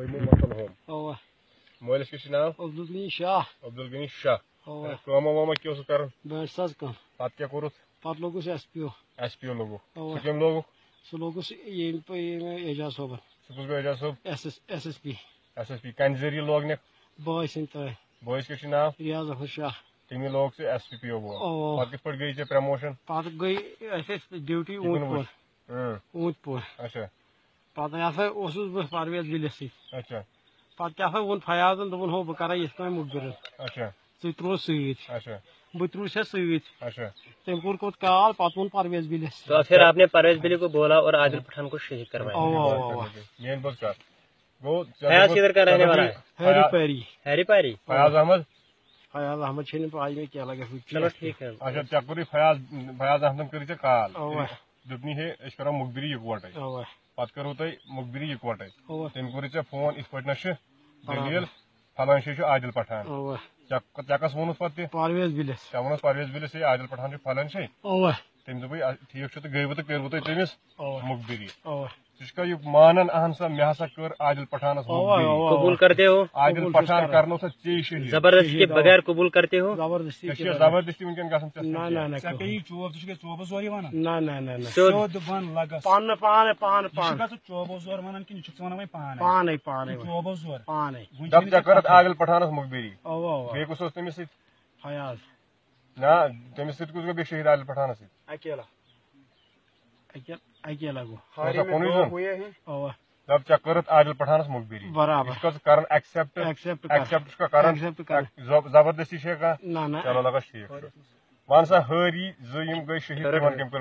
مٲلِس کیٛاہ چھُ ناو؟ عبدالغنی شاہ. عبدالغنی شاہ. کٲما وٲما کیٛاہ اوسُکھ کَرُن؟ بیٹ ساز کٲم. پتہٕ کیٛاہ کوٚرُتھ؟ پتہٕ لوگُس ایس پی او. ایس پی او لوگُکھ. سُہ کٔمۍ لوگُکھ؟ سُہ لوگُس اعجاز صٲبن. سُہ کُس گوٚو اعجاز صٲب؟ S S P. S S P کَمہِ ذٔریعہٕ لوگنکھ؟ بٲے سٕنٛدۍ تٲے. بٲیِس کیٛاہ چھُ ناو؟ ریاض احمد شاہ. تٔمی لوگ ژٕ ایس پی او وول. پتہٕ کِتھ پٲٹھۍ گٔیی ژےٚ پرموشن؟ پتہٕ گٔے اَسہِ ڈیوٹی اوٗنٛتۍ پور. اچھا. پتہٕ ہسا اوسُس بہٕ پرویز وِلِس سۭتۍ. اچھا. پتہٕ کیٛاہ سا ووٚن فیاضن دوٚپُن ہو بہٕ کرے یِتھ کٔنۍ مُخبِرن. اچھا. ژٕ تروو سۭتۍ. اچھا. بہٕ ترووس سۭتۍ. اچھا. تٔمۍ کوٚر کال پتہٕ ووٚن پرویز وِلِس. تو پھر آپ نے پرویز ولی کو بولا اور عادل پٹھان کو شہید کروایا. مین بات کر گوٚو فیاض کدھر کا رہنے والا ہے؟ ہیری پیری. ہیری پیری. فیاض احمد. فیاض احمد چھنہٕ پاے مےٚ کیٛاہ لگہِ. چلو ٹھیک ہے. اچھا ژےٚ کوٚرُے فیاض احمدن کٔرٕے ژےٚ کال. دوٚپنی ہے أسۍ کرو مُخبِری یِکوٹے. پتہٕ کٔروٕ تۄہہِ مُخبِری یِکوٹے. تٔمۍ کوٚرُے ژےٚ فون یِتھ پٲٹھۍ نہ چھِ دٔلیٖل فلٲنۍ جایہِ چھُ عادل پٹھان. ژےٚ کس ووٚنُتھ پتہٕ تہِ؟ پرویز وِلِس. ژےٚ ووٚنُتھ پرویز وِلِس ہے عادل پٹھان چھُ فلٲنۍ جایہِ. تٔمۍ دوٚپُے ٹھیٖک چھُ تہٕ گٔیوٕ تہٕ کٔروٕ تۄہہِ تٔمِس مُخبِری. ژٕ چھُکھا یہِ مانان اہن سا مےٚ ہسا کٔر عادل پٹھانس مُخبِری. قبول کرتے ہو؟ عادل پٹھان کرنو سا ژے شہید. زبردستی کے بغیر قبول کرتے ہو؟ زبردستی. ژےٚ چھِ زبردستی وٕنکیٚن گژھان. ژےٚ پیٚیی چوب ژٕ چھُکھ ژوبس زورٕ وَنان؟ نہ سیوٚد وَن لگس. پانہٕ ژٕ چوبس زور وَنان کِنہٕ یہِ چھُکھ ژٕ وَنان وۄنۍ پانے چوبس زور پانے. دپ ژےٚ کٔرٕتھ عادل پٹھانس مُخبِری. بیٚیہِ کُس اوس تٔمِس سۭتۍ؟ فیاض. نہ تٔمِس سۭتۍ کُس گوٚو بیٚیہِ شہید عادل پٹھانس سۭتۍ؟ اکیلا گوٚو. کُنُے زوٚن. دپ ژےٚ کٔرٕتھ عادل پٹھانس مُخبِری. برابر. ژٕ چھُکھا ژٕ کران ایکسپٹ چھُکھا کران؟ زبردستی چھےٚ کانٛہہ؟ چلو لگس ٹھیٖک چھُ. وَن سا ہٲری زٕ یِم گٔے شہید تِمن کٔمۍ کٔر